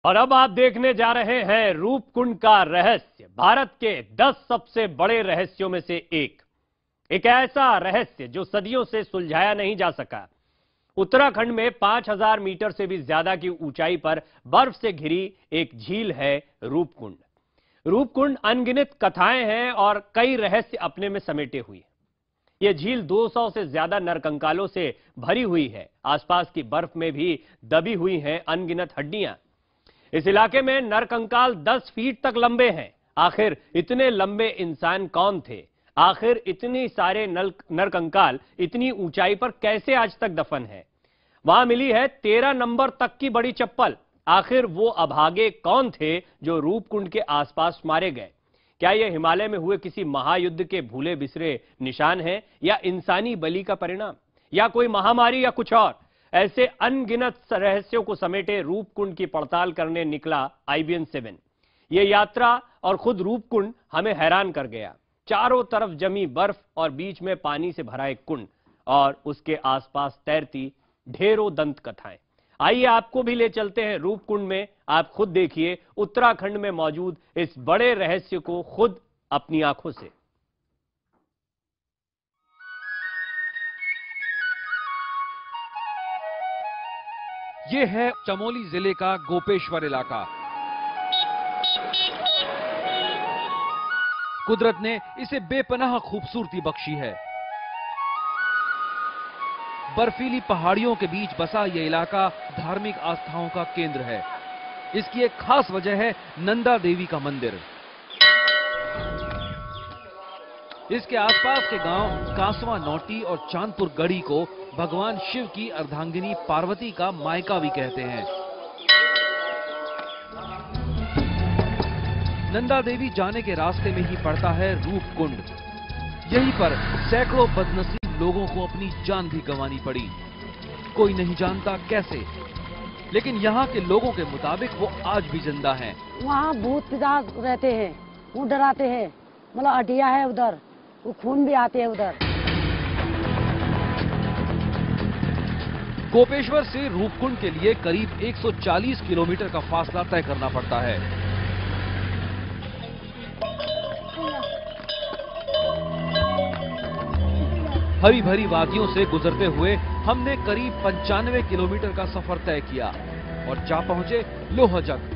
और अब आप देखने जा रहे हैं रूपकुंड का रहस्य, भारत के 10 सबसे बड़े रहस्यों में से एक ऐसा रहस्य जो सदियों से सुलझाया नहीं जा सका। उत्तराखंड में 5000 मीटर से भी ज्यादा की ऊंचाई पर बर्फ से घिरी एक झील है रूपकुंड। रूपकुंड अनगिनत कथाएं हैं और कई रहस्य अपने में समेटे हुए हैं। यह झील 200 से ज्यादा नरकंकालों से भरी हुई है। आसपास की बर्फ में भी दबी हुई हैं अनगिनत हड्डियां। इस इलाके में नरकंकाल 10 फीट तक लंबे हैं। आखिर इतने लंबे इंसान कौन थे? आखिर इतनी सारे नरकंकाल इतनी ऊंचाई पर कैसे आज तक दफन है? वहां मिली है 13 नंबर तक की बड़ी चप्पल। आखिर वो अभागे कौन थे जो रूपकुंड के आसपास मारे गए? क्या यह हिमालय में हुए किसी महायुद्ध के भूले बिसरे निशान है, या इंसानी बलि का परिणाम, या कोई महामारी, या कुछ और? ऐसे अनगिनत रहस्यों को समेटे रूपकुंड की पड़ताल करने निकला IBN 7। यह यात्रा और खुद रूपकुंड हमें हैरान कर गया। चारों तरफ जमी बर्फ और बीच में पानी से भरा एक कुंड और उसके आसपास तैरती ढेरों दंत कथाएं। आइए आपको भी ले चलते हैं रूपकुंड में। आप खुद देखिए उत्तराखंड में मौजूद इस बड़े रहस्य को खुद अपनी आंखों से। ये है चमोली जिले का गोपेश्वर इलाका। कुदरत ने इसे बेपनाह खूबसूरती बख्शी है। बर्फीली पहाड़ियों के बीच बसा यह इलाका धार्मिक आस्थाओं का केंद्र है। इसकी एक खास वजह है नंदा देवी का मंदिर। इसके आसपास के गांव कांसवा नौटी और चांदपुर गढ़ी को भगवान शिव की अर्धांगिनी पार्वती का मायका भी कहते हैं। नंदा देवी जाने के रास्ते में ही पड़ता है रूपकुंड। यहीं पर सैकड़ों बदनसीब लोगों को अपनी जान भी गंवानी पड़ी। कोई नहीं जानता कैसे, लेकिन यहाँ के लोगों के मुताबिक वो आज भी जिंदा हैं। वहाँ भूत पिशाच रहते हैं, वो डराते हैं। मतलब हड्डिया है उधर, वो खून भी आते हैं उधर। गोपेश्वर से रूपकुंड के लिए करीब 140 किलोमीटर का फासला तय करना पड़ता है। हरी भरी वादियों से गुजरते हुए हमने करीब 95 किलोमीटर का सफर तय किया और जा पहुंचे लोहजग।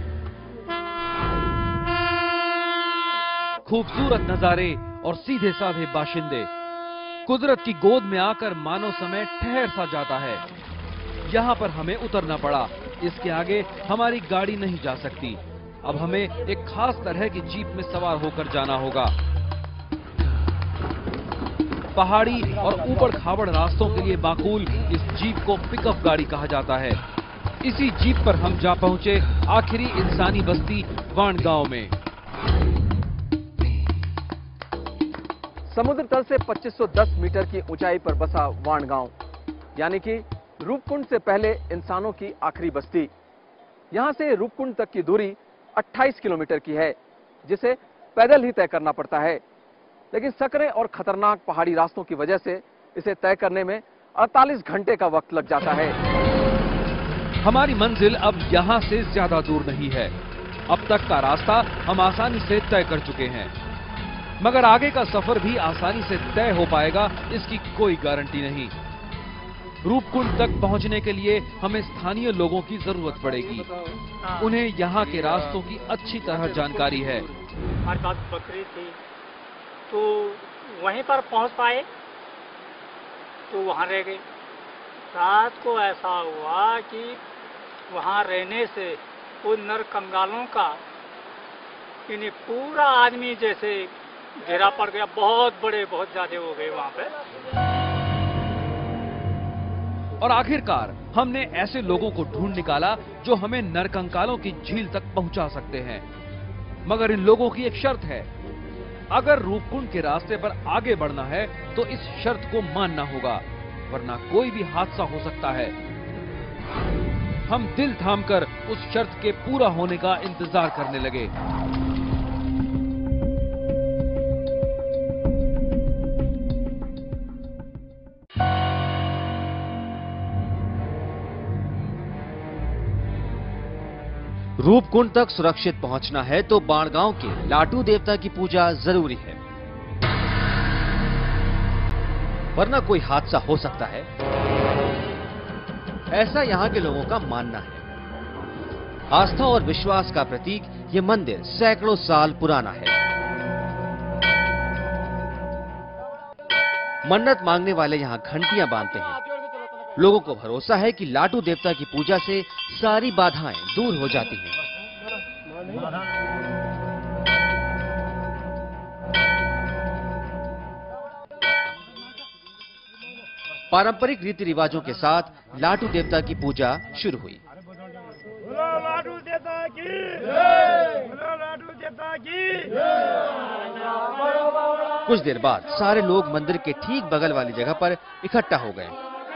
खूबसूरत नजारे और सीधे साधे बाशिंदे। कुदरत की गोद में आकर मानो समय ठहर सा जाता है। यहाँ पर हमें उतरना पड़ा। इसके आगे हमारी गाड़ी नहीं जा सकती। अब हमें एक खास तरह की जीप में सवार होकर जाना होगा। पहाड़ी और ऊबड़ खाबड़ रास्तों के लिए माकूल इस जीप को पिकअप गाड़ी कहा जाता है। इसी जीप पर हम जा पहुंचे आखिरी इंसानी बस्ती वाण गांव में। समुद्र तल से 2510 मीटर की ऊंचाई पर बसा वाण गांव, यानी कि रूपकुंड से पहले इंसानों की आखिरी बस्ती। यहां से रूपकुंड तक की दूरी 28 किलोमीटर की है, जिसे पैदल ही तय करना पड़ता है। लेकिन सकरे और खतरनाक पहाड़ी रास्तों की वजह से इसे तय करने में 48 घंटे का वक्त लग जाता है। हमारी मंजिल अब यहाँ से ज्यादा दूर नहीं है। अब तक का रास्ता हम आसानी से तय कर चुके हैं, मगर आगे का सफर भी आसानी से तय हो पाएगा इसकी कोई गारंटी नहीं। रूपकुंड तक पहुंचने के लिए हमें स्थानीय लोगों की जरूरत पड़ेगी। उन्हें यहाँ के रास्तों की अच्छी तरह जानकारी है। हमारे पास बकरी थी, तो वहीं पर पहुंच पाए तो वहां रह गए। रात को ऐसा हुआ कि वहां रहने से उन नरकंकालों का यानी पूरा आदमी जैसे घेरा पड़ गया। बहुत बड़े, बहुत ज्यादा हो गए वहां पे। और आखिरकार हमने ऐसे लोगों को ढूंढ निकाला जो हमें नरकंकालों की झील तक पहुंचा सकते हैं। मगर इन लोगों की एक शर्त है। अगर रूपकुंड के रास्ते पर आगे बढ़ना है तो इस शर्त को मानना होगा, वरना कोई भी हादसा हो सकता है। हम दिल थामकर उस शर्त के पूरा होने का इंतजार करने लगे। रूपकुंड तक सुरक्षित पहुंचना है तो बाणगांव के लाटू देवता की पूजा जरूरी है, वरना कोई हादसा हो सकता है, ऐसा यहां के लोगों का मानना है। आस्था और विश्वास का प्रतीक ये मंदिर सैकड़ों साल पुराना है। मन्नत मांगने वाले यहां घंटियां बांधते हैं। लोगों को भरोसा है कि लाटू देवता की पूजा से सारी बाधाएं दूर हो जाती हैं। पारंपरिक रीति रिवाजों के साथ लाटू देवता की पूजा शुरू हुई। लाटू देवता की जय, लाटू देवता की जय। कुछ देर बाद सारे लोग मंदिर के ठीक बगल वाली जगह पर इकट्ठा हो गए।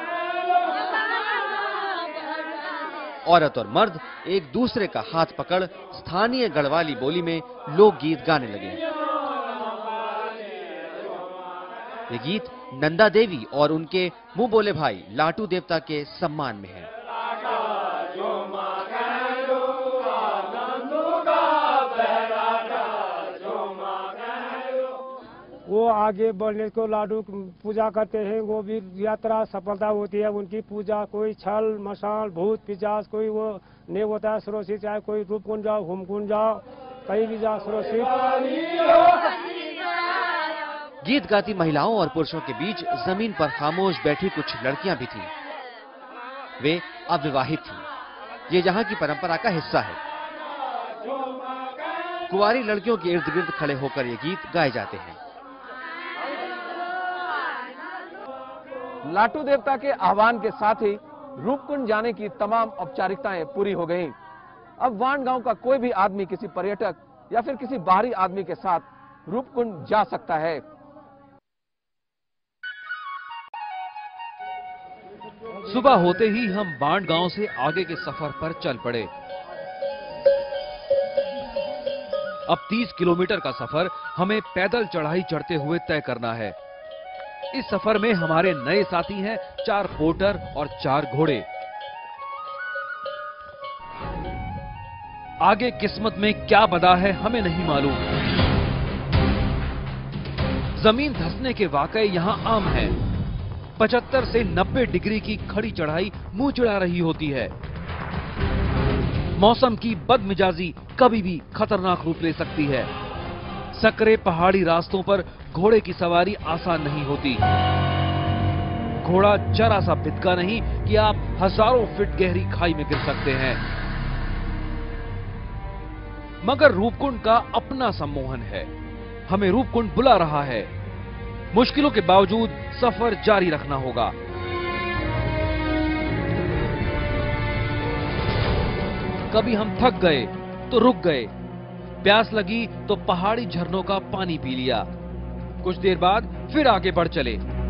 औरत और मर्द एक दूसरे का हाथ पकड़ स्थानीय गढ़वाली बोली में लोकगीत गाने लगे। ये गीत नंदा देवी और उनके मुंह बोले भाई लाटू देवता के सम्मान में है। वो आगे बढ़ने को लाडू पूजा करते हैं, वो भी यात्रा सफलता होती है उनकी पूजा। कोई छल मशाल भूत पिशाच कोई वो नहीं होता है सुरक्षित, चाहे कोई रूपकुंड जाओ हुमकुंड जाओ कहीं भी जाओ सुरक्षित। गीत गाती महिलाओं और पुरुषों के बीच जमीन पर खामोश बैठी कुछ लड़कियां भी थीं। वे अविवाहित थीं। ये यहाँ की परंपरा का हिस्सा है। कुंवारी लड़कियों के इर्द गिर्द खड़े होकर ये गीत गाए जाते हैं। लाटू देवता के आह्वान के साथ ही रूपकुंड जाने की तमाम औपचारिकताएं पूरी हो गईं। अब वाण गांव का कोई भी आदमी किसी पर्यटक या फिर किसी बाहरी आदमी के साथ रूपकुंड जा सकता है। सुबह होते ही हम बाणगांव से आगे के सफर पर चल पड़े। अब 30 किलोमीटर का सफर हमें पैदल चढ़ाई चढ़ते हुए तय करना है। इस सफर में हमारे नए साथी हैं 4 पोर्टर और 4 घोड़े। आगे किस्मत में क्या बदा है हमें नहीं मालूम। जमीन धंसने के वाकये यहां आम है। 75 से 90 डिग्री की खड़ी चढ़ाई मुंह चिढ़ा रही होती है। मौसम की बदमिजाजी कभी भी खतरनाक रूप ले सकती है। सकरे पहाड़ी रास्तों पर घोड़े की सवारी आसान नहीं होती। घोड़ा जरा सा भितका नहीं कि आप हजारों फीट गहरी खाई में गिर सकते हैं। मगर रूपकुंड का अपना सम्मोहन है। हमें रूपकुंड बुला रहा है। मुश्किलों के बावजूद सफर जारी रखना होगा। कभी हम थक गए तो रुक गए, प्यास लगी तो पहाड़ी झरनों का पानी पी लिया। कुछ देर बाद फिर आगे बढ़ चले।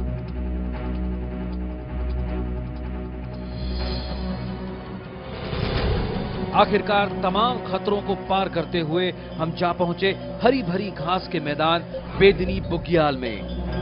आखिरकार तमाम खतरों को पार करते हुए हम जा पहुंचे हरी भरी घास के मैदान बेदनी बुग्याल में।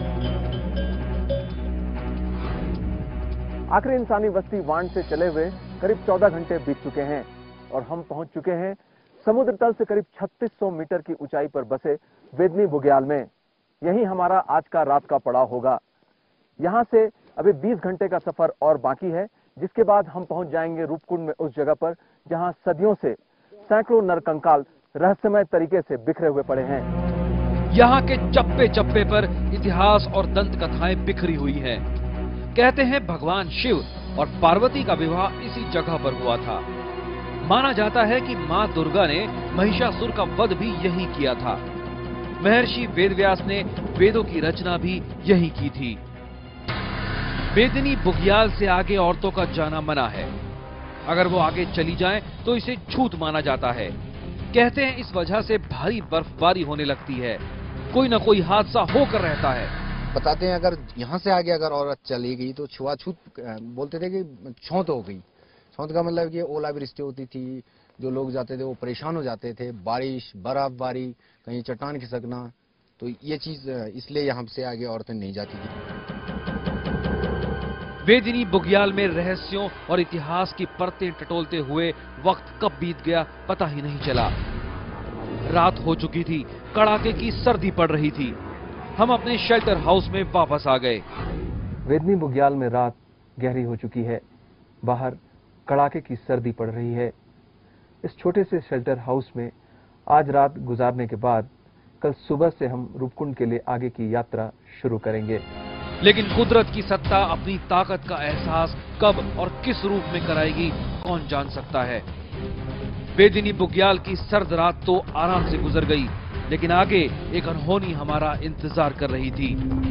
आखिर इंसानी बस्ती वाण से चले हुए करीब 14 घंटे बीत चुके हैं और हम पहुंच चुके हैं समुद्र तल से करीब 3600 मीटर की ऊंचाई पर बसे बेदनी बुग्याल में। यही हमारा आज का रात का पड़ाव होगा। यहां से अभी 20 घंटे का सफर और बाकी है, जिसके बाद हम पहुंच जाएंगे रूपकुंड में, उस जगह पर जहां सदियों से सैकड़ों नरकंकाल रहस्यमय तरीके से बिखरे हुए पड़े हैं। यहाँ के चप्पे चप्पे पर इतिहास और दंत कथाएं बिखरी हुई हैं। कहते हैं भगवान शिव और पार्वती का विवाह इसी जगह पर हुआ था। माना जाता है कि मां दुर्गा ने महिषासुर का वध भी यहीं किया था। महर्षि वेदव्यास ने वेदों की रचना भी यहीं की थी। बेदनी बुग्याल से आगे औरतों का जाना मना है। अगर वो आगे चली जाएं तो इसे छूत माना जाता है। कहते हैं इस वजह से भारी बर्फबारी होने लगती है। कोई न कोई हादसा होकर रहता है। बताते हैं अगर यहाँ से आगे अगर औरत चली गई तो छुआछूत बोलते थे कि छौत हो गई। छौत का मतलब कि ओलावृष्टि होती थी, जो लोग जाते थे वो परेशान हो जाते थे। बारिश, बर्फबारी, कहीं चट्टान खिसकना, तो ये चीज इसलिए यहाँ से आगे औरतें नहीं जाती थी। वेदिनी बुग्याल में रहस्यों और इतिहास की परतें टटोलते हुए वक्त कब बीत गया पता ही नहीं चला। रात हो चुकी थी, कड़ाके की सर्दी पड़ रही थी। हम अपने शेल्टर हाउस में वापस आ गए। वेदिनी बुग्याल में रात गहरी हो चुकी है। बाहर कड़ाके की सर्दी पड़ रही है। इस छोटे से शेल्टर हाउस में आज रात गुजारने के बाद कल सुबह से हम रूपकुंड के लिए आगे की यात्रा शुरू करेंगे। लेकिन कुदरत की सत्ता अपनी ताकत का एहसास कब और किस रूप में कराएगी कौन जान सकता है। वेदिनी बुग्याल की सर्द रात तो आराम से गुजर गई, लेकिन आगे एक अनहोनी हमारा इंतजार कर रही थी।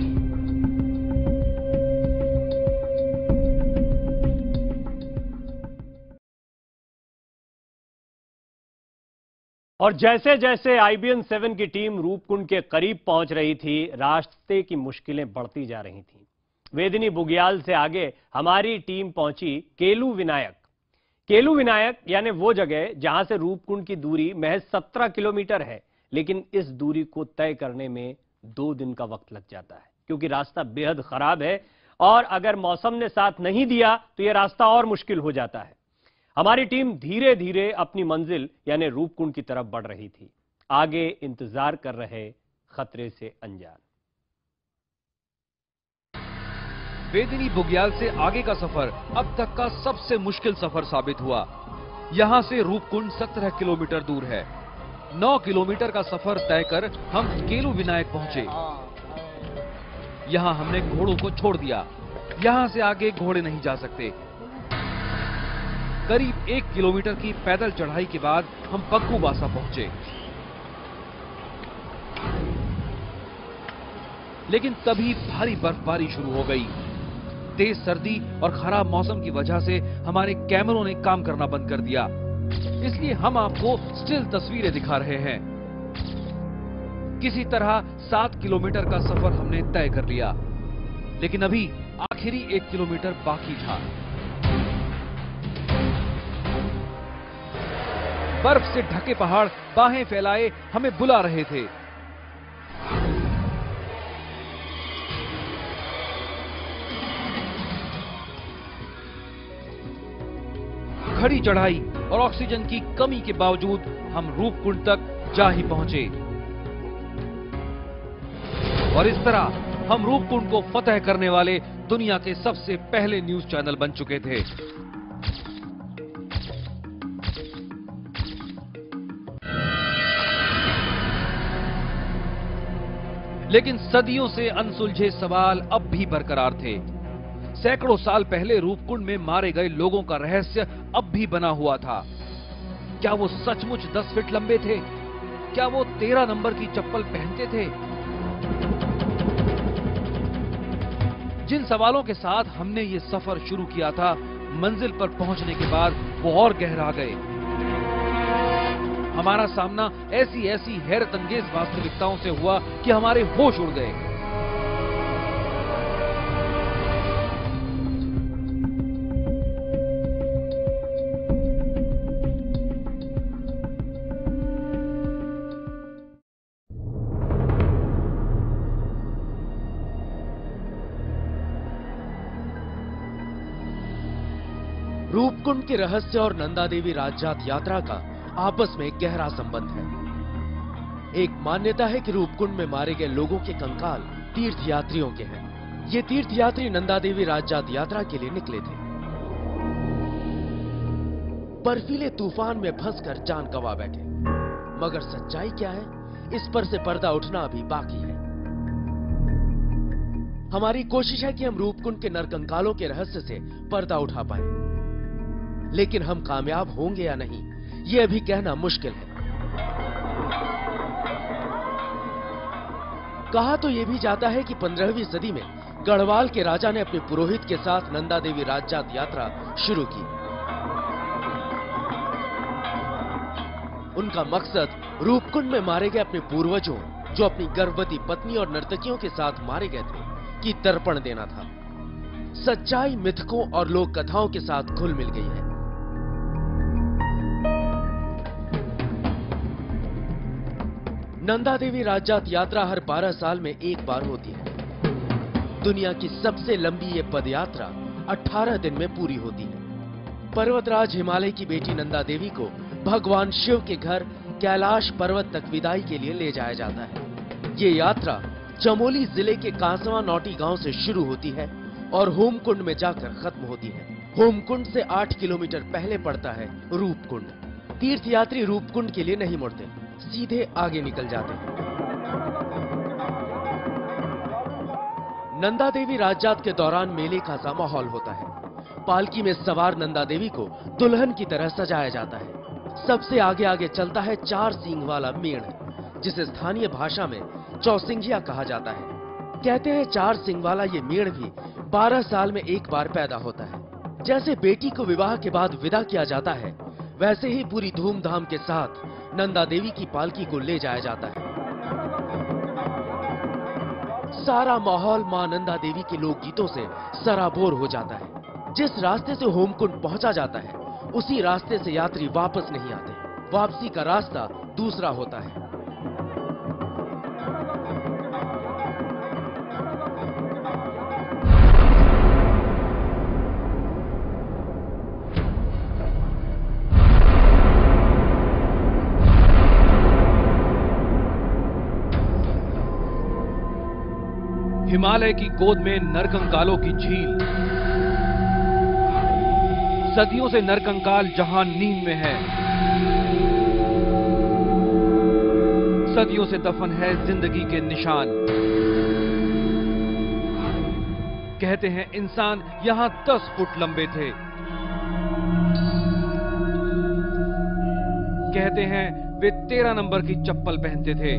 और जैसे जैसे IBN 7 की टीम रूपकुंड के करीब पहुंच रही थी, रास्ते की मुश्किलें बढ़ती जा रही थीं। वेदिनी बुग्याल से आगे हमारी टीम पहुंची केलू विनायक। केलू विनायक यानी वो जगह जहां से रूपकुंड की दूरी महज 17 किलोमीटर है, लेकिन इस दूरी को तय करने में 2 दिन का वक्त लग जाता है, क्योंकि रास्ता बेहद खराब है और अगर मौसम ने साथ नहीं दिया तो यह रास्ता और मुश्किल हो जाता है। हमारी टीम धीरे धीरे अपनी मंजिल यानी रूपकुंड की तरफ बढ़ रही थी। आगे इंतजार कर रहे खतरे से अनजान। वेदिनी बुग्याल से आगे का सफर अब तक का सबसे मुश्किल सफर साबित हुआ। यहां से रूपकुंड 17 किलोमीटर दूर है। 9 किलोमीटर का सफर तय कर हम केलू विनायक पहुंचे। यहां हमने घोड़ों को छोड़ दिया। यहां से आगे घोड़े नहीं जा सकते। करीब 1 किलोमीटर की पैदल चढ़ाई के बाद हम पग्गू बासा पहुंचे, लेकिन तभी भारी बर्फबारी शुरू हो गई। तेज सर्दी और खराब मौसम की वजह से हमारे कैमरों ने काम करना बंद कर दिया, इसलिए हम आपको स्टिल तस्वीरें दिखा रहे हैं। किसी तरह 7 किलोमीटर का सफर हमने तय कर लिया, लेकिन अभी आखिरी 1 किलोमीटर बाकी था। बर्फ से ढके पहाड़ बाहें फैलाए हमें बुला रहे थे। खड़ी चढ़ाई और ऑक्सीजन की कमी के बावजूद हम रूपकुंड तक जा ही पहुंचे और इस तरह हम रूपकुंड को फतह करने वाले दुनिया के सबसे पहले न्यूज चैनल बन चुके थे। लेकिन सदियों से अनसुलझे सवाल अब भी बरकरार थे। सैकड़ों साल पहले रूपकुंड में मारे गए लोगों का रहस्य अब भी बना हुआ था। क्या वो सचमुच 10 फीट लंबे थे? क्या वो 13 नंबर की चप्पल पहनते थे? जिन सवालों के साथ हमने ये सफर शुरू किया था, मंजिल पर पहुंचने के बाद वो और गहरा गए। हमारा सामना ऐसी हैरत अंगेज वास्तविकताओं से हुआ कि हमारे होश उड़ गए। रूपकुंड के रहस्य और नंदा देवी राजजात यात्रा का आपस में गहरा संबंध है। एक मान्यता है कि रूपकुंड में मारे गए लोगों के कंकाल तीर्थयात्रियों के हैं। ये तीर्थयात्री नंदा देवी राजजात यात्रा के लिए निकले थे। बर्फीले तूफान में फंसकर जान गंवा बैठे, मगर सच्चाई क्या है, इस पर से पर्दा उठना अभी बाकी है। हमारी कोशिश है कि हम रूपकुंड के नरकंकालों के रहस्य से पर्दा उठा पाएं, लेकिन हम कामयाब होंगे या नहीं, ये अभी कहना मुश्किल है। कहा तो यह भी जाता है कि 15वीं सदी में गढ़वाल के राजा ने अपने पुरोहित के साथ नंदा देवी राजजात यात्रा शुरू की। उनका मकसद रूपकुंड में मारे गए अपने पूर्वजों, जो अपनी गर्भवती पत्नी और नर्तकियों के साथ मारे गए थे, की तर्पण देना था। सच्चाई मिथकों और लोक कथाओं के साथ घुल मिल गई है। नंदा देवी राजजात यात्रा हर 12 साल में एक बार होती है। दुनिया की सबसे लंबी ये पदयात्रा 18 दिन में पूरी होती है। पर्वतराज हिमालय की बेटी नंदा देवी को भगवान शिव के घर कैलाश पर्वत तक विदाई के लिए ले जाया जाता है। ये यात्रा चमोली जिले के कांसवा नौटी गांव से शुरू होती है और होमकुंड में जाकर खत्म होती है। होमकुंड से 8 किलोमीटर पहले पड़ता है रूपकुंड। तीर्थयात्री रूपकुंड के लिए नहीं मुड़ते, सीधे आगे निकल जाते हैं। नंदा देवी राजजात के दौरान मेले का सा माहौल होता है। पालकी में सवार नंदा देवी को दुल्हन की तरह सजाया जाता है। सबसे आगे आगे चलता है 4 सींग वाला मेढ़, जिसे स्थानीय भाषा में चौसिंघिया कहा जाता है। कहते हैं 4 सींग वाला ये मेढ़ भी 12 साल में एक बार पैदा होता है। जैसे बेटी को विवाह के बाद विदा किया जाता है, वैसे ही पूरी धूमधाम के साथ नंदा देवी की पालकी को ले जाया जाता है। सारा माहौल मां नंदा देवी के लोकगीतों से सराबोर हो जाता है। जिस रास्ते से होमकुंड पहुंचा जाता है, उसी रास्ते से यात्री वापस नहीं आते। वापसी का रास्ता दूसरा होता है। हिमालय की गोद में नरकंकालों की झील। सदियों से नरकंकाल जहां नींद में है, सदियों से दफन है जिंदगी के निशान। कहते हैं इंसान यहां 10 फुट लंबे थे। कहते हैं वे 13 नंबर की चप्पल पहनते थे।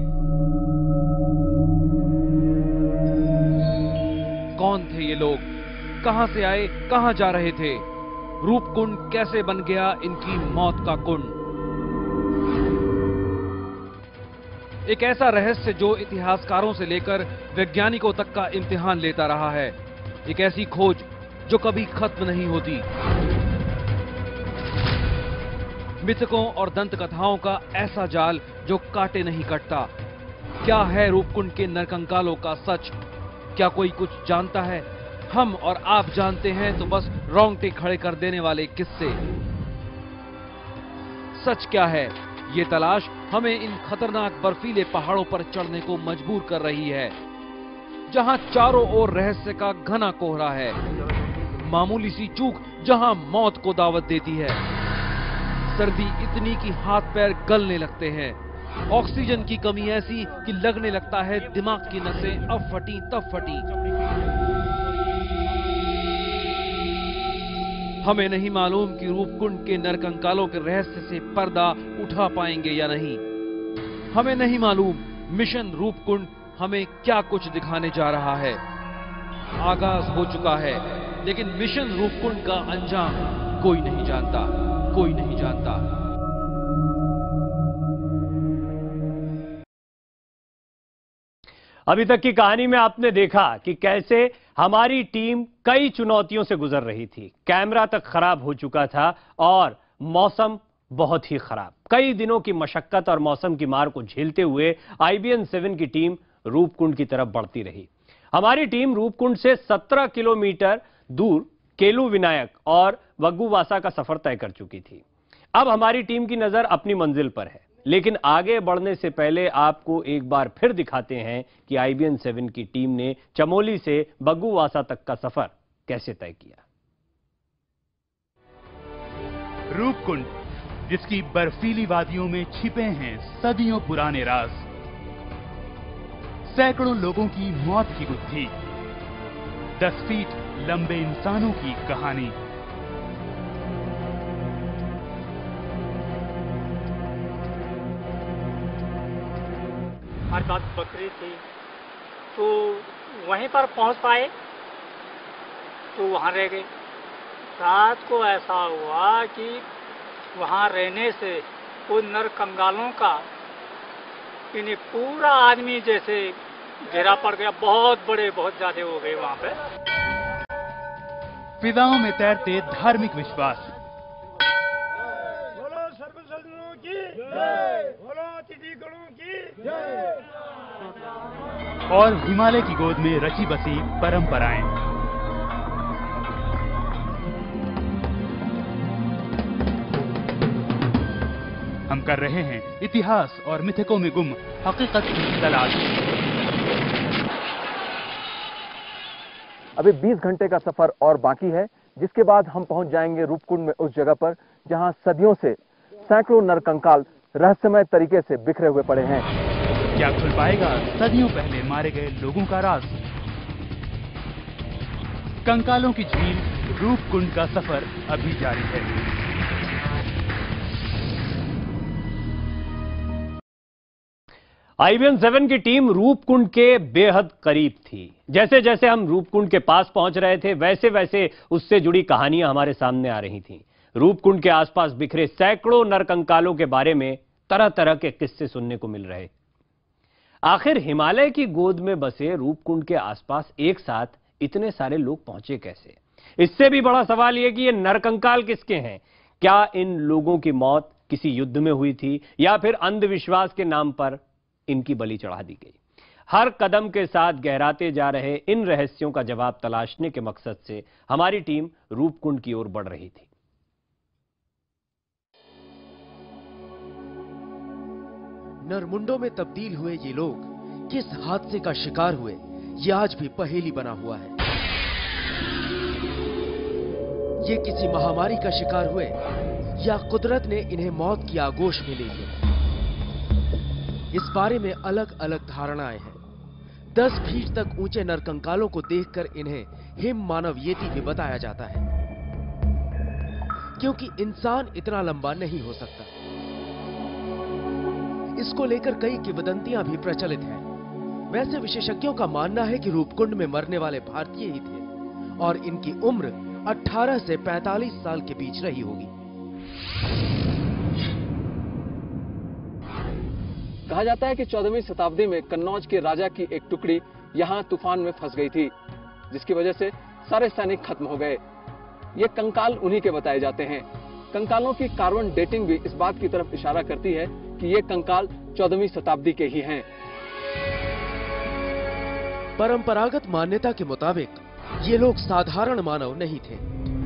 कौन थे ये लोग? कहां से आए, कहां जा रहे थे? रूपकुंड कैसे बन गया इनकी मौत का कुंड? एक ऐसा रहस्य जो इतिहासकारों से लेकर वैज्ञानिकों तक का इम्तिहान लेता रहा है। एक ऐसी खोज जो कभी खत्म नहीं होती। मिथकों और दंत कथाओं का ऐसा जाल जो काटे नहीं कटता। क्या है रूपकुंड के नरकंकालों का सच? क्या कोई कुछ जानता है? हम और आप जानते हैं तो बस रोंगटे खड़े कर देने वाले किस्से। सच क्या है, ये तलाश हमें इन खतरनाक बर्फीले पहाड़ों पर चढ़ने को मजबूर कर रही है, जहां चारों ओर रहस्य का घना कोहरा है। मामूली सी चूक जहां मौत को दावत देती है। सर्दी इतनी कि हाथ पैर गलने लगते हैं। ऑक्सीजन की कमी ऐसी कि लगने लगता है दिमाग की नसें अब फटी तब फटी। हमें नहीं मालूम कि रूपकुंड के नरकंकालों के रहस्य से पर्दा उठा पाएंगे या नहीं। हमें नहीं मालूम मिशन रूपकुंड हमें क्या कुछ दिखाने जा रहा है। आगाज हो चुका है, लेकिन मिशन रूपकुंड का अंजाम कोई नहीं जानता, कोई नहीं जानता। अभी तक की कहानी में आपने देखा कि कैसे हमारी टीम कई चुनौतियों से गुजर रही थी। कैमरा तक खराब हो चुका था और मौसम बहुत ही खराब। कई दिनों की मशक्कत और मौसम की मार को झेलते हुए IBN-7 की टीम रूपकुंड की तरफ बढ़ती रही। हमारी टीम रूपकुंड से 17 किलोमीटर दूर केलू विनायक और वग्गुवासा का सफर तय कर चुकी थी। अब हमारी टीम की नजर अपनी मंजिल पर है, लेकिन आगे बढ़ने से पहले आपको एक बार फिर दिखाते हैं कि IBN-7 की टीम ने चमोली से वग्गुवासा तक का सफर कैसे तय किया। रूपकुंड, जिसकी बर्फीली वादियों में छिपे हैं सदियों पुराने राज, सैकड़ों लोगों की मौत की गुत्थी, 10 फीट लंबे इंसानों की कहानी। हमारे पास बकरी थी, तो वहीं पर पहुंच पाए तो वहां रह गए। रात को ऐसा हुआ कि वहां रहने से उन नर कंगालों का इन्हें पूरा आदमी जैसे घेरा पड़ गया। बहुत बड़े, बहुत ज्यादा हो गए वहां पे। फिजाओं में तैरते धार्मिक विश्वास, बोलो सर्वसज्जनों की जय, बोलो अतिथि गणों की जय। और हिमालय की गोद में रची बसी परंपराएं। कर रहे हैं इतिहास और मिथकों में गुम हकीकत की तलाश। अभी 20 घंटे का सफर और बाकी है, जिसके बाद हम पहुंच जाएंगे रूपकुंड में, उस जगह पर जहां सदियों से सैकड़ों नरकंकाल रहस्यमय तरीके से बिखरे हुए पड़े हैं। क्या खुल पाएगा सदियों पहले मारे गए लोगों का राज? कंकालों की झील रूपकुंड का सफर अभी जारी है। IBN 7 की टीम रूपकुंड के बेहद करीब थी। जैसे जैसे हम रूपकुंड के पास पहुंच रहे थे, वैसे वैसे उससे जुड़ी कहानियां हमारे सामने आ रही थीं। रूपकुंड के आसपास बिखरे सैकड़ों नरकंकालों के बारे में तरह तरह के किस्से सुनने को मिल रहे। आखिर हिमालय की गोद में बसे रूपकुंड के आसपास एक साथ इतने सारे लोग पहुंचे कैसे? इससे भी बड़ा सवाल यह कि ये नरकंकाल किसके हैं? क्या इन लोगों की मौत किसी युद्ध में हुई थी या फिर अंधविश्वास के नाम पर इनकी बलि चढ़ा दी गई? हर कदम के साथ गहराते जा रहे इन रहस्यों का जवाब तलाशने के मकसद से हमारी टीम रूपकुंड की ओर बढ़ रही थी। नरमुंडों में तब्दील हुए ये लोग किस हादसे का शिकार हुए, ये आज भी पहेली बना हुआ है। ये किसी महामारी का शिकार हुए या कुदरत ने इन्हें मौत की आगोश में ले लिया? इस बारे में अलग अलग धारणाएं हैं। 10 फीट तक ऊंचे नरकंकालों को देखकर इन्हें हिम मानवयेती भी बताया जाता है, क्योंकि इंसान इतना लंबा नहीं हो सकता। इसको लेकर कई किंवदंतियां भी प्रचलित हैं। वैसे विशेषज्ञों का मानना है कि रूपकुंड में मरने वाले भारतीय ही थे और इनकी उम्र 18 से 45 साल के बीच रही होगी। कहा जाता है कि 14वीं शताब्दी में कन्नौज के राजा की एक टुकड़ी यहां तूफान में फंस गई थी, जिसकी वजह से सारे सैनिक खत्म हो गए। ये कंकाल उन्हीं के बताए जाते हैं। कंकालों की कार्बन डेटिंग भी इस बात की तरफ इशारा करती है कि ये कंकाल 14वीं शताब्दी के ही हैं। परंपरागत मान्यता के मुताबिक ये लोग साधारण मानव नहीं थे।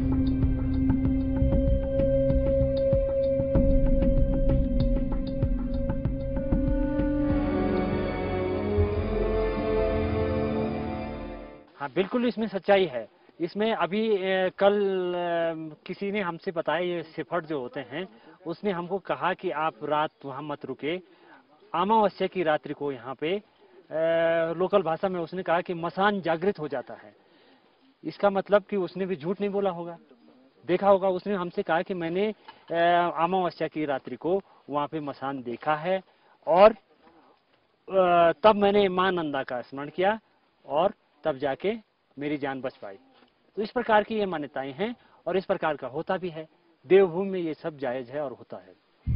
हाँ, बिल्कुल इसमें सच्चाई है। इसमें अभी कल किसी ने हमसे बताया, ये सिफट जो होते हैं, उसने हमको कहा कि आप रात वहाँ मत रुके, अमावस्या की रात्रि को यहाँ पे लोकल भाषा में उसने कहा कि मसान जागृत हो जाता है। इसका मतलब कि उसने भी झूठ नहीं बोला होगा, देखा होगा। उसने हमसे कहा कि मैंने अमावस्या की रात्रि को वहाँ पे मसान देखा है और तब मैंने मां नंदा का स्मरण किया और तब जाके मेरी जान बच पाई। तो इस प्रकार की ये मान्यताएं हैं और इस प्रकार का होता भी है। देवभूमि में ये सब जायज है और होता है।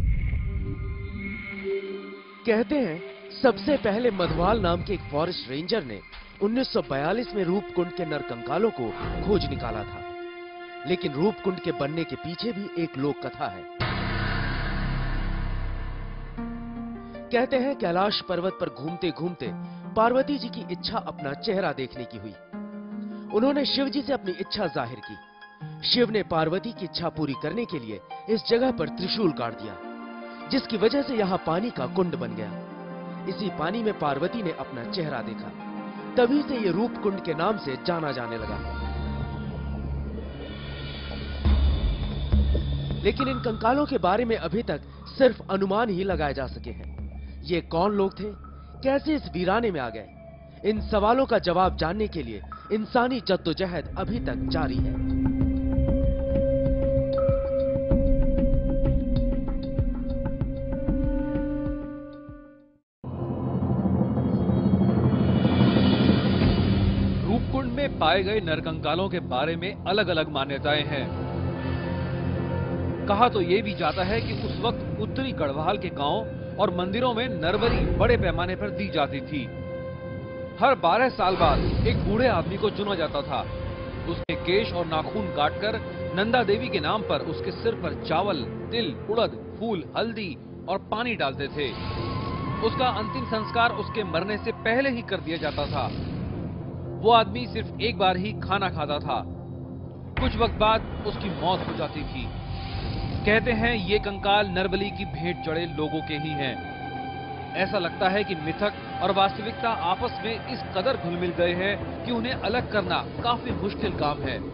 कहते हैं सबसे पहले मधवाल नाम के एक फॉरेस्ट रेंजर ने 1942 में रूपकुंड के नरकंकालों को खोज निकाला था। लेकिन रूपकुंड के बनने के पीछे भी एक लोक कथा है। कहते हैं कैलाश पर्वत पर घूमते घूमते पार्वती जी की इच्छा अपना चेहरा देखने की हुई। उन्होंने शिव जी से अपनी इच्छा जाहिर की। शिव ने पार्वती की इच्छा पूरी करने के लिए इस जगह पर त्रिशूल गाड़ दिया, जिसकी वजह से यहाँ पानी का कुंड बन गया। इसी पानी में पार्वती ने अपना चेहरा देखा। तभी से ये रूपकुंड के नाम से जाना जाने लगा। लेकिन इन कंकालों के बारे में अभी तक सिर्फ अनुमान ही लगाए जा सके हैं। ये कौन लोग थे, कैसे इस वीराने में आ गए? इन सवालों का जवाब जानने के लिए इंसानी जद्दोजहद अभी तक जारी है। रूपकुंड में पाए गए नरकंकालों के बारे में अलग अलग मान्यताएं हैं। कहा तो यह भी जाता है कि उस वक्त उत्तरी गढ़वाल के गांव और मंदिरों में नरबली बड़े पैमाने पर दी जाती थी। हर 12 साल बाद एक बूढ़े आदमी को चुना जाता था। उसके केश और नाखून काटकर नंदा देवी के नाम पर उसके सिर पर चावल, तिल, उड़द, फूल, हल्दी और पानी डालते थे। उसका अंतिम संस्कार उसके मरने से पहले ही कर दिया जाता था। वो आदमी सिर्फ एक बार ही खाना खाता था। कुछ वक्त बाद उसकी मौत हो जाती थी। कहते हैं ये कंकाल नरबली की भेंट चढ़े लोगों के ही हैं। ऐसा लगता है कि मिथक और वास्तविकता आपस में इस कदर घुल मिल गए हैं कि उन्हें अलग करना काफी मुश्किल काम है।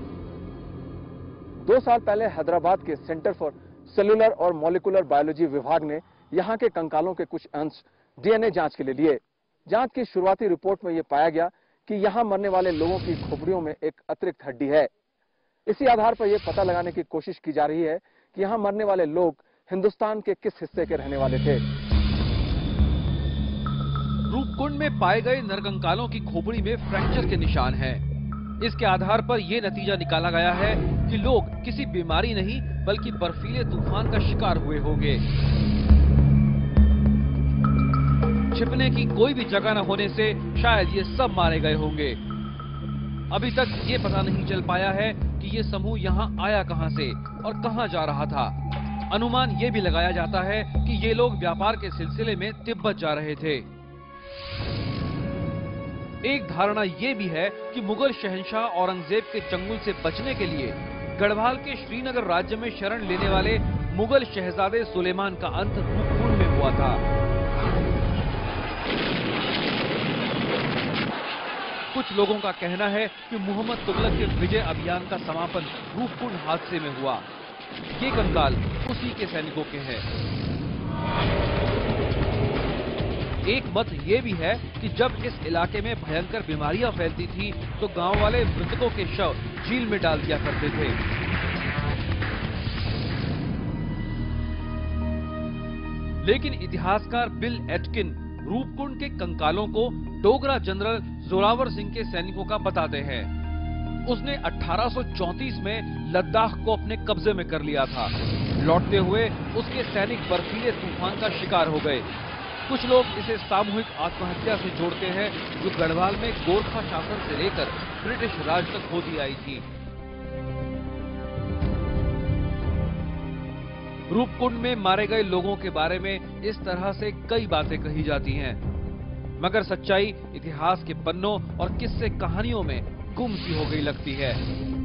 2 साल पहले हैदराबाद के सेंटर फॉर सेलुलर और मॉलिक्यूलर बायोलॉजी विभाग ने यहाँ के कंकालों के कुछ अंश डीएनए जांच के लिए लिए। जांच की शुरुआती रिपोर्ट में यह पाया गया कि यहाँ मरने वाले लोगों की खोपड़ियों में एक अतिरिक्त हड्डी है। इसी आधार पर यह पता लगाने की कोशिश की जा रही है कि यहाँ मरने वाले लोग हिंदुस्तान के किस हिस्से के रहने वाले थे। रूपकुंड में पाए गए नरकंकालों की खोपड़ी में फ्रैक्चर के निशान हैं। इसके आधार पर यह नतीजा निकाला गया है कि लोग किसी बीमारी नहीं बल्कि बर्फीले तूफान का शिकार हुए होंगे। छिपने की कोई भी जगह न होने से शायद ये सब मारे गए होंगे। अभी तक ये पता नहीं चल पाया है कि ये समूह यहाँ आया कहां से और कहां जा रहा था। अनुमान ये भी लगाया जाता है कि ये लोग व्यापार के सिलसिले में तिब्बत जा रहे थे। एक धारणा ये भी है कि मुगल शहंशाह औरंगजेब के चंगुल से बचने के लिए गढ़वाल के श्रीनगर राज्य में शरण लेने वाले मुगल शहजादे सुलेमान का अंत रूपकुंड में हुआ था। कुछ लोगों का कहना है कि मोहम्मद तुगलक के विजय अभियान का समापन रूपकुंड हादसे में हुआ। ये कंकाल उसी के सैनिकों के हैं। एक मत ये भी है कि जब इस इलाके में भयंकर बीमारियां फैलती थी तो गांव वाले मृतकों के शव झील में डाल दिया करते थे। लेकिन इतिहासकार बिल एटकिन रूपकुंड के कंकालों को डोगरा जनरल जोरावर सिंह के सैनिकों का बताते हैं। उसने 1834 में लद्दाख को अपने कब्जे में कर लिया था। लौटते हुए उसके सैनिक बर्फीले तूफान का शिकार हो गए। कुछ लोग इसे सामूहिक आत्महत्या से जोड़ते हैं जो गढ़वाल में गोरखा शासन से लेकर ब्रिटिश राज तक होती आई थी। रूपकुंड में मारे गए लोगों के बारे में इस तरह से कई बातें कही जाती हैं, मगर सच्चाई इतिहास के पन्नों और किस्से कहानियों में गुम सी हो गई लगती है।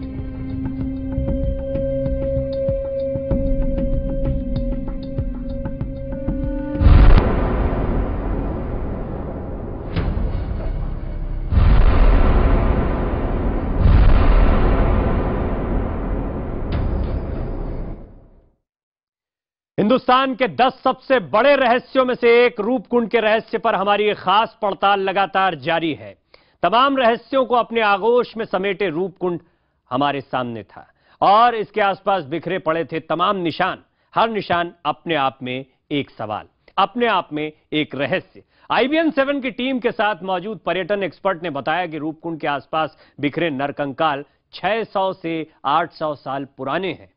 हिंदुस्तान के 10 सबसे बड़े रहस्यों में से एक रूपकुंड के रहस्य पर हमारी खास पड़ताल लगातार जारी है। तमाम रहस्यों को अपने आगोश में समेटे रूपकुंड हमारे सामने था और इसके आसपास बिखरे पड़े थे तमाम निशान। हर निशान अपने आप में एक सवाल, अपने आप में एक रहस्य। IBN 7 की टीम के साथ मौजूद पर्यटन एक्सपर्ट ने बताया कि रूपकुंड के आसपास बिखरे नरकंकाल 600 से 800 साल पुराने हैं।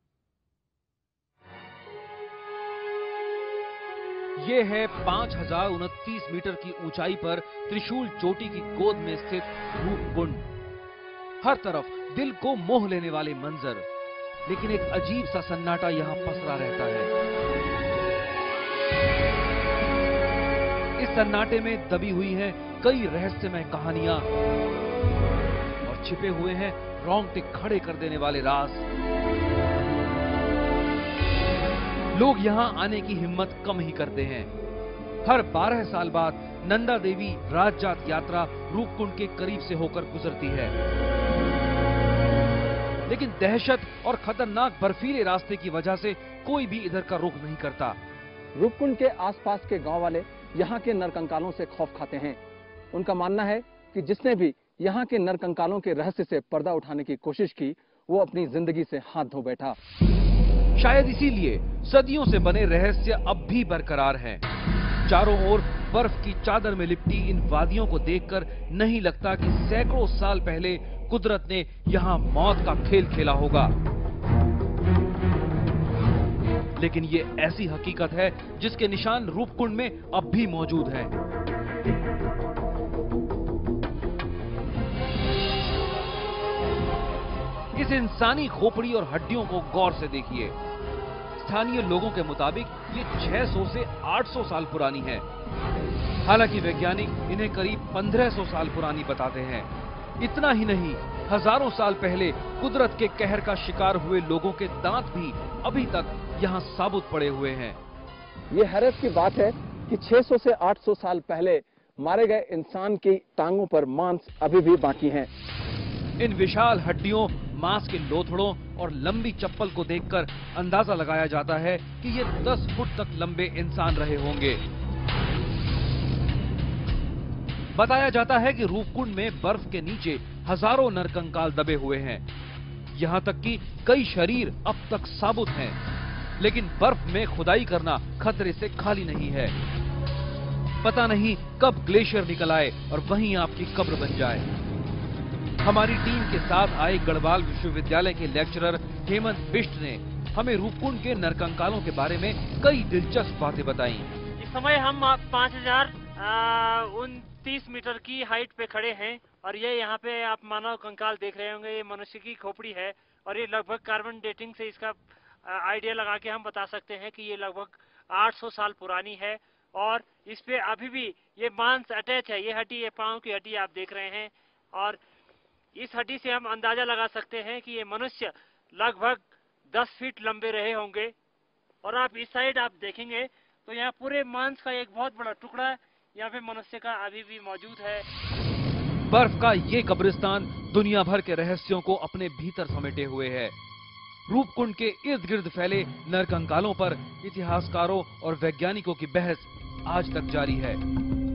ये है 5029 मीटर की ऊंचाई पर त्रिशूल चोटी की गोद में स्थित रूपकुंड। हर तरफ दिल को मोह लेने वाले मंजर, लेकिन एक अजीब सा सन्नाटा यहाँ पसरा रहता है। इस सन्नाटे में दबी हुई हैं कई रहस्यमय कहानियां और छिपे हुए हैं रोंगटे खड़े कर देने वाले राज। लोग यहाँ आने की हिम्मत कम ही करते हैं। हर 12 साल बाद नंदा देवी राजजात यात्रा रूपकुंड के करीब से होकर गुजरती है, लेकिन दहशत और खतरनाक बर्फीले रास्ते की वजह से कोई भी इधर का रुख नहीं करता। रूपकुंड के आसपास के गांव वाले यहाँ के नरकंकालों से खौफ खाते हैं। उनका मानना है कि जिसने भी यहाँ के नरकंकालों के रहस्य से पर्दा उठाने की कोशिश की वो अपनी जिंदगी से हाथ धो बैठा। शायद इसीलिए सदियों से बने रहस्य अब भी बरकरार हैं। चारों ओर बर्फ की चादर में लिपटी इन वादियों को देखकर नहीं लगता कि सैकड़ों साल पहले कुदरत ने यहाँ मौत का खेल खेला होगा। लेकिन ये ऐसी हकीकत है जिसके निशान रूपकुंड में अब भी मौजूद हैं। इस इंसानी खोपड़ी और हड्डियों को गौर से देखिए। स्थानीय लोगों के मुताबिक ये 600 से 800 साल पुरानी है। हालांकि वैज्ञानिक इन्हें करीब 1500 साल पुरानी बताते हैं। इतना ही नहीं, हजारों साल पहले कुदरत के कहर का शिकार हुए लोगों के दांत भी अभी तक यहाँ साबुत पड़े हुए हैं। ये हैरत की बात है कि 600 से 800 साल पहले मारे गए इंसान की टांगों पर मांस अभी भी बाकी हैं। इन विशाल हड्डियों, मांस के लोथड़ों और लंबी चप्पल को देखकर अंदाजा लगाया जाता है कि ये 10 फुट तक लंबे इंसान रहे होंगे। बताया जाता है कि रूपकुंड में बर्फ के नीचे हजारों नरकंकाल दबे हुए हैं। यहाँ तक कि कई शरीर अब तक साबुत हैं, लेकिन बर्फ में खुदाई करना खतरे से खाली नहीं है। पता नहीं कब ग्लेशियर निकल आए और वहीं आपकी कब्र बन जाए। हमारी टीम के साथ आए गढ़वाल विश्वविद्यालय के लेक्चरर हेमंत बिष्ट ने हमें रूपकुंड के नरकंकालों के बारे में कई दिलचस्प बातें बताई। इस समय हम 5029 मीटर की हाइट पे खड़े हैं और ये यहाँ पे आप मानव कंकाल देख रहे होंगे। ये मनुष्य की खोपड़ी है और ये लगभग कार्बन डेटिंग से इसका आइडिया लगा के हम बता सकते हैं कि ये लगभग 800 साल पुरानी है और इस पे अभी भी ये मांस अटैच है। ये हड्डी, ये पांव की हड्डी आप देख रहे हैं और इस हड्डी से हम अंदाजा लगा सकते हैं कि ये मनुष्य लगभग 10 फीट लंबे रहे होंगे। और आप इस साइड आप देखेंगे तो यहाँ पूरे मांस का एक बहुत बड़ा टुकड़ा यहाँ पे मनुष्य का अभी भी मौजूद है। बर्फ का ये कब्रिस्तान दुनिया भर के रहस्यों को अपने भीतर समेटे हुए है। रूपकुंड के इर्द गिर्द फैले नरकंकालों पर इतिहासकारों और वैज्ञानिकों की बहस आज तक जारी है।